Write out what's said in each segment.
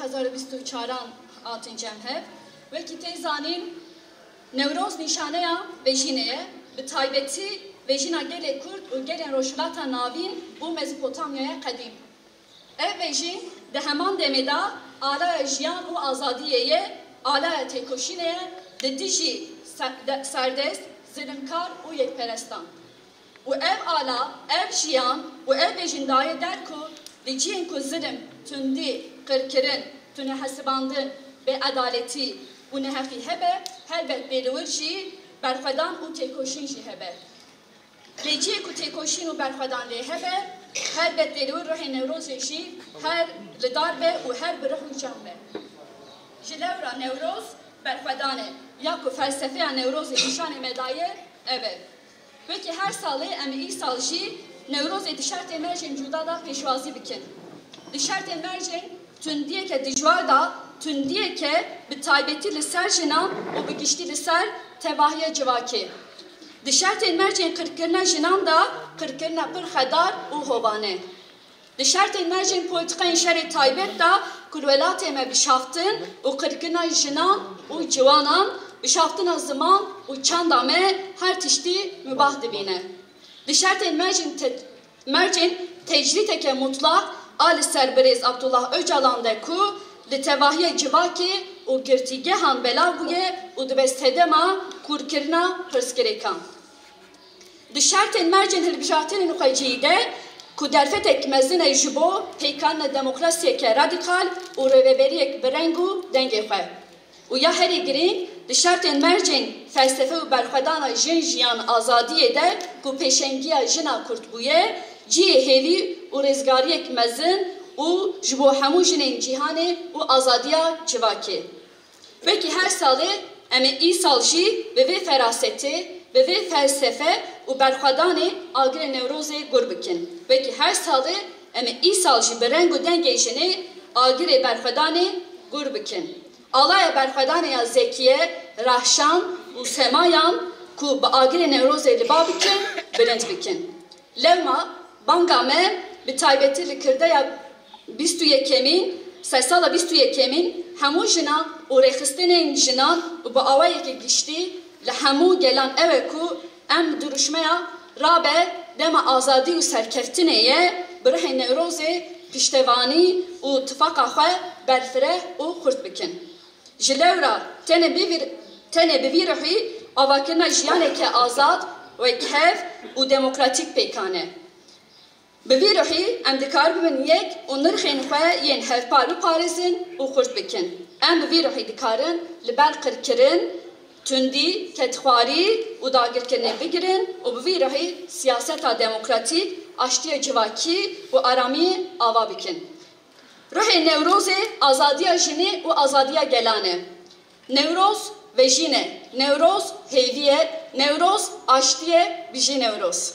2024 atıncam hep ve ki teyzanin Nevroz nişaneye vejineye bi taybeti vejina gele Kurd û gelên Rojhilata Navîn û Mezopotamyaya qedîm. Ev vejin de heman demeda alaya jiyan û azadiyeye, alaya têkoşîneye di dijî serdest, zilimkar û yekperestan. û ev ala, ev jiyan û ev vejin daye der ku li cihên ku zilim, tundî, qirkirin, tu nehesibandin, bêedaletî û neheqî hebe, helbet bêliwir jî berxwedan û têkoşîn jî hebe. Lê cihê ku têkoşîn û berxwedan lê hebe, helbet bêliwir rihê Newrozê jî her li dar be û her bi rih û can be. Ji lewra Newroz berxwedan e, ya ku felsefeya Newrozê nîşanê me daye ev e. Wekî her salê em ê îsal jî Newrozê di şertê merjên cuda da pêşwazî bikin. Di şertê merjên tundiyeke dijwar da tundiyeke bi taybetî li ser jinan û bi giştî li ser tevahiya civakê. Di şertên merjên qirkirina jinan da qirkirina pir xedar û hovane. Di şertên merjên polîtikayên şerê taybet da ku welatê me bişaftin û qirkirina jinan û ciwanan, bişaftina ziman û çanda me her tiştî mübah dibîne. Di şertên merjên tecrîteke mutlak a li ser Birêz Abdullah Öcalan de ku li tevahiya civakê û girtîgehan belav bûye û di bestedema kûrkirina pirsgirêkan. Di şertên merjên hilbijartinên xweciyî de ku derfetek mezin ji bo pêkanina demokrasiyeke radîkal û rêveberiyek bi reng û dengê xwe. û ya herî girîng di şertên merjên felsefe û berxwedana jin jiyan azadiyê de ku pêşengiya jina Kurd bûye, cihê hêvî û rêzgariyek mezin û ji bo hemû jinên cîhanê û azadiya civakê. Wekî her salê em ê îsal jî bi vê ferasetê, bi vê felsefe û berxwedanê agirê Newrozê gur bikin. Wekî her salê em ê îsal jî bi reng û dengê jinê agirê berxwedanê gur bikin. Alaya berxwedanê ya zekiye, rahşan û semayan ku bi agirê Newrozê li ba bikin, bilind bikin. Lewma banga me bi taybetî li kirdeya 21 sala 21 hemû jinan û rêxistinên jinan û bi awayekê giştî li hemû gelan ew e ku em duruşmeya rabe dema azadî û serkeftinê ye bi rihê Newrozê piştevanî û tifaka xwe berfireh û xurt bikin. Ji lewra tenê bi vî rihî avakirina jiyaneke azad ve kev û demokratîk pêkane. Bi vî rihî em dikaribin yek û nirxên xwe yên hevpar biparêzin û xurt bikin. Em bi vî rihî dikarin li ber qirkirin, tundî, ketxwarî û dagirkirinê bigirin û bi vî rihî siyaseta demokratîk, aştiya civakî û aramiyê ava bikin. Rihê Newrozê azadiya jinê û azadiya gelan e. Newroz vejîne, Newroz hêvî, Newroz aştiye bijî Newroz.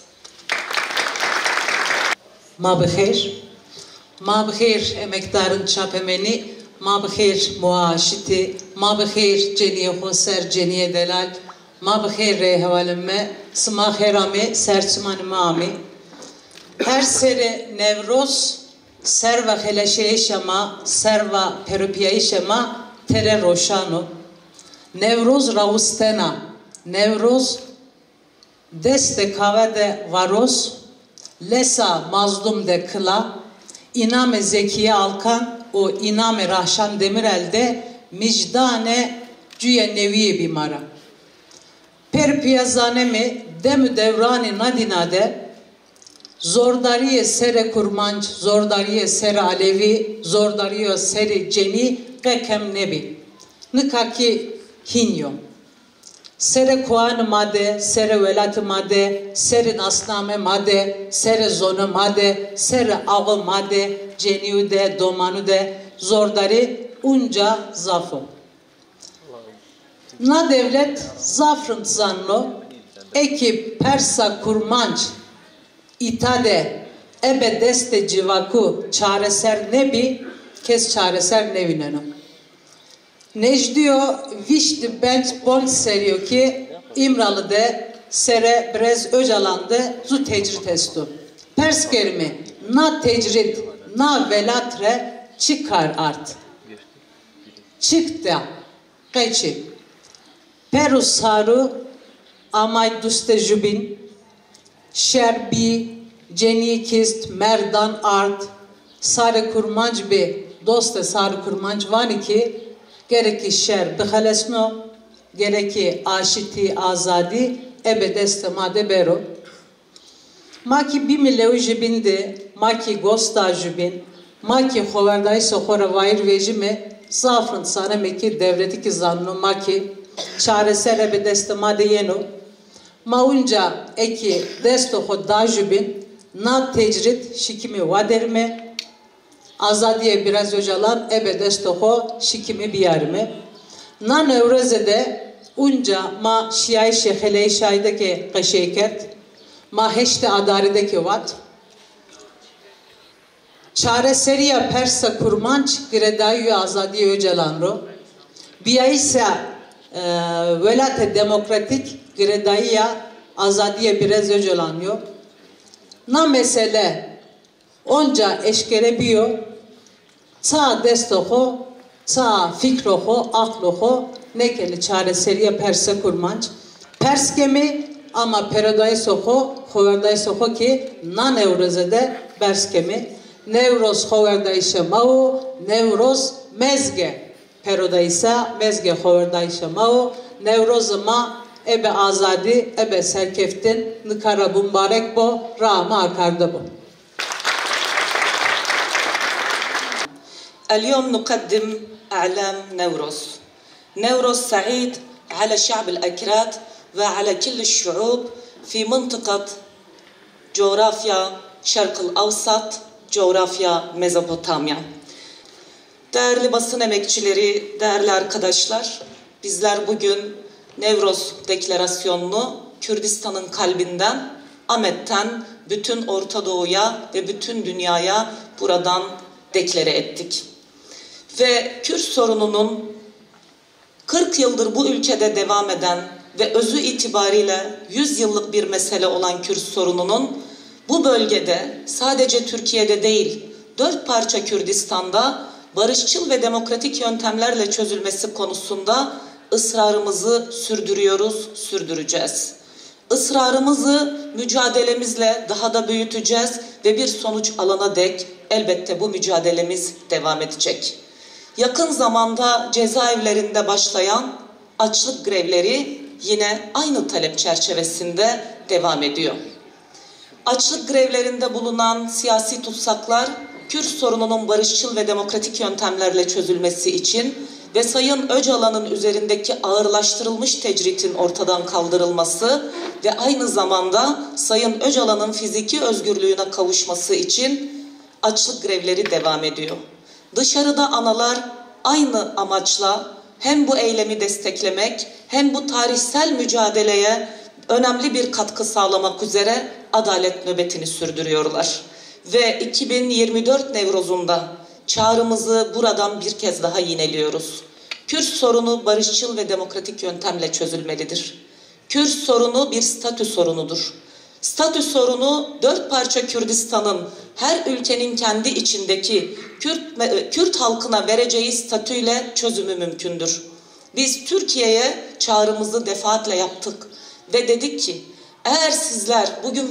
Ma bixêr emekdarın çapemeni, ma bixêr muaşiti, ma bixêr ceniye xwe ser ceniye delal, ma bixêr rêhevalin me, sima xêra me serçimanê me amê. Her serê Newroz serva xeleşeyê şema, serva perupiyayê şema tere roşano. Newroz rawistena, Newroz deste kave de varoz, lesa mazlum de kıla, iname Zekiye Alkan o iname Rahşan Demirel de micdane cüye neviye bimara. Perpiyazane mi demü devrani nadinade, zordariye sere kurmanç, zordariye sere alevi, zordariye sere ceni kekem nebi. Nikaki kinyo. Sere kuan made, sere velat made, sere nasname made, sere zonu made, sere ağı made, ceniyu de, domanu de, zordari unca zafo. Na devlet zafrın zanno, ekip persa kurmanç, itade, ebe deste civaku, çareser nebi, kes çareser nevineno. Necdiyo vişti benç bon seriyor ki İmralı'da sere brez Öcalan'da zu tecrit estu. Pers kerimi na tecrit na velatre çıkar art. çıktı. Geçi. Peru saru amay duste jubin şerbi cenikist merdan art sarı kurmanc be doste sarı kurmanc vani ki gereki şer bixalesno gereki aşiti azadi ebe deste made bero maki bir mileu jibinde maki gosta jibin maki xoverday soxora vair vejime zafrın sana meki devleti ki zanno maki çareser ebe deste made yeno maunca eki desto xo da jibin na tecrit şikimi vaderme azadiye biraz öcalan ebe desto xo şikimi biyarme na nevrezede unca ma şiyay şeheley şaydaki qeşeyket ma heşte adarideki vat çareseriya persa kurmanç giredayu azadiye öcalan ro biyaysa velate demokratik giredaya azadiye biraz öcalan yo na mesele onca eşkere biyo ta destoxo ta fikroxo akloxo nekeli çareseriye persa kurmanç perskemi ama peroday soxo xoverday soxo ki na nevrozede berskemi nevroz xoverdayşe mao nevroz mezge perodaysa mezge xoverdayşe mao nevroz ma ebe azadi ebe serkeftin nikara mübarek bo rahma akarda bo. اليوم نقدم أعلام نوروز. نوروز سعيد على شعب الأكراد وعلى كل الشعوب في منطقة جغرافيا شرق الأوسط, coğrafya Mezopotamya. Değerli basın emekçileri, değerli arkadaşlar, bizler bugün Nevroz Deklarasyonu'nu Kürdistan'ın kalbinden, Amet'ten bütün Orta Doğu'ya ve bütün dünyaya buradan deklare ettik. Ve Kürt sorununun 40 yıldır bu ülkede devam eden ve özü itibariyle 100 yıllık bir mesele olan Kürt sorununun bu bölgede sadece Türkiye'de değil 4 parça Kürdistan'da barışçıl ve demokratik yöntemlerle çözülmesi konusunda ısrarımızı sürdürüyoruz, sürdüreceğiz. Israrımızı mücadelemizle daha da büyüteceğiz ve bir sonuç alana dek elbette bu mücadelemiz devam edecek. Yakın zamanda cezaevlerinde başlayan açlık grevleri yine aynı talep çerçevesinde devam ediyor. Açlık grevlerinde bulunan siyasi tutsaklar, Kürt sorununun barışçıl ve demokratik yöntemlerle çözülmesi için ve Sayın Öcalan'ın üzerindeki ağırlaştırılmış tecritin ortadan kaldırılması ve aynı zamanda Sayın Öcalan'ın fiziki özgürlüğüne kavuşması için açlık grevleri devam ediyor. Dışarıda analar aynı amaçla hem bu eylemi desteklemek hem bu tarihsel mücadeleye önemli bir katkı sağlamak üzere adalet nöbetini sürdürüyorlar. Ve 2024 Nevroz'unda çağrımızı buradan bir kez daha yineliyoruz. Kürt sorunu barışçıl ve demokratik yöntemle çözülmelidir. Kürt sorunu bir statü sorunudur. Statü sorunu 4 parça Kürdistan'ın her ülkenin kendi içindeki Kürt halkına vereceği statüyle çözümü mümkündür. Biz Türkiye'ye çağrımızı defaatle yaptık ve dedik ki eğer sizler bugün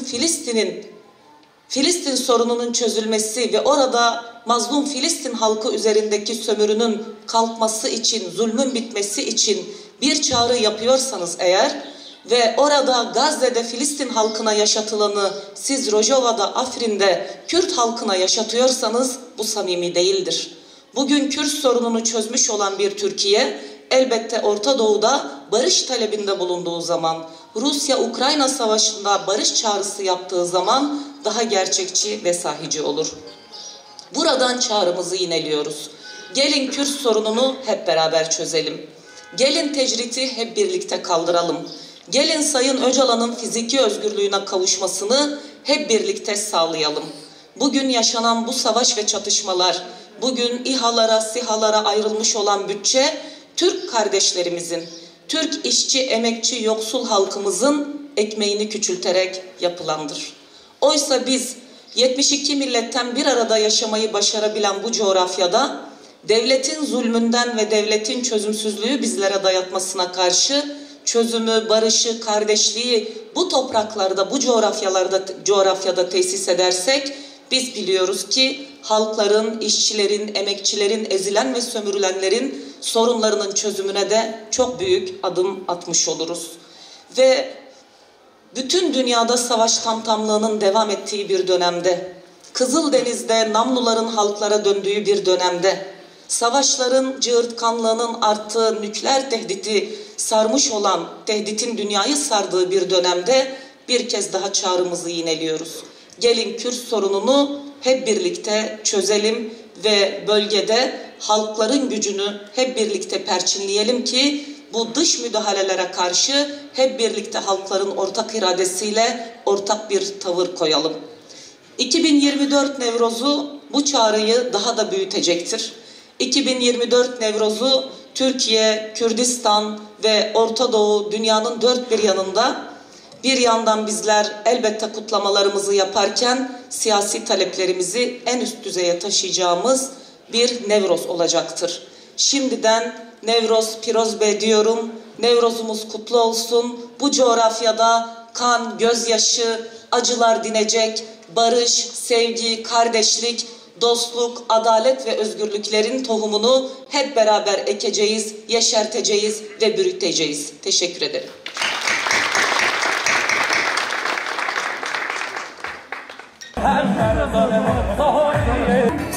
Filistin sorununun çözülmesi ve orada mazlum Filistin halkı üzerindeki sömürünün kalkması için, zulmün bitmesi için bir çağrı yapıyorsanız eğer ve orada Gazze'de Filistin halkına yaşatılanı siz Rojava'da, Afrin'de Kürt halkına yaşatıyorsanız bu samimi değildir. Bugün Kürt sorununu çözmüş olan bir Türkiye elbette Orta Doğu'da barış talebinde bulunduğu zaman, Rusya-Ukrayna savaşında barış çağrısı yaptığı zaman daha gerçekçi ve sahici olur. Buradan çağrımızı yineliyoruz. Gelin Kürt sorununu hep beraber çözelim. Gelin tecriti hep birlikte kaldıralım. Gelin Sayın Öcalan'ın fiziki özgürlüğüne kavuşmasını hep birlikte sağlayalım. Bugün yaşanan bu savaş ve çatışmalar, bugün İHA'lara, SİHA'lara ayrılmış olan bütçe, Türk kardeşlerimizin, Türk işçi, emekçi, yoksul halkımızın ekmeğini küçülterek yapılandır. Oysa biz 72 milletten bir arada yaşamayı başarabilen bu coğrafyada devletin zulmünden ve devletin çözümsüzlüğü bizlere dayatmasına karşı çözümü, barışı, kardeşliği bu topraklarda, bu coğrafyada tesis edersek biz biliyoruz ki halkların, işçilerin, emekçilerin, ezilen ve sömürülenlerin sorunlarının çözümüne de çok büyük adım atmış oluruz. Ve bütün dünyada savaş tamtamlığının devam ettiği bir dönemde, Kızıldeniz'de namluların halklara döndüğü bir dönemde, savaşların cığırtkanlığının arttığı, nükleer tehditi sarmış olan, tehditin dünyayı sardığı bir dönemde bir kez daha çağrımızı yineliyoruz. Gelin Kürt sorununu hep birlikte çözelim ve bölgede halkların gücünü hep birlikte perçinleyelim ki bu dış müdahalelere karşı hep birlikte halkların ortak iradesiyle ortak bir tavır koyalım. 2024 Nevroz'u bu çağrıyı daha da büyütecektir. 2024 Nevroz'u Türkiye, Kürdistan ve Orta Doğu dünyanın dört bir yanında bir yandan bizler elbette kutlamalarımızı yaparken siyasi taleplerimizi en üst düzeye taşıyacağımız bir Nevroz olacaktır. Şimdiden Nevroz Pirozbe diyorum. Nevrozumuz kutlu olsun. Bu coğrafyada kan, gözyaşı, acılar dinecek, barış, sevgi, kardeşlik, dostluk, adalet ve özgürlüklerin tohumunu hep beraber ekeceğiz, yeşerteceğiz ve büyüteceğiz. Teşekkür ederim. Her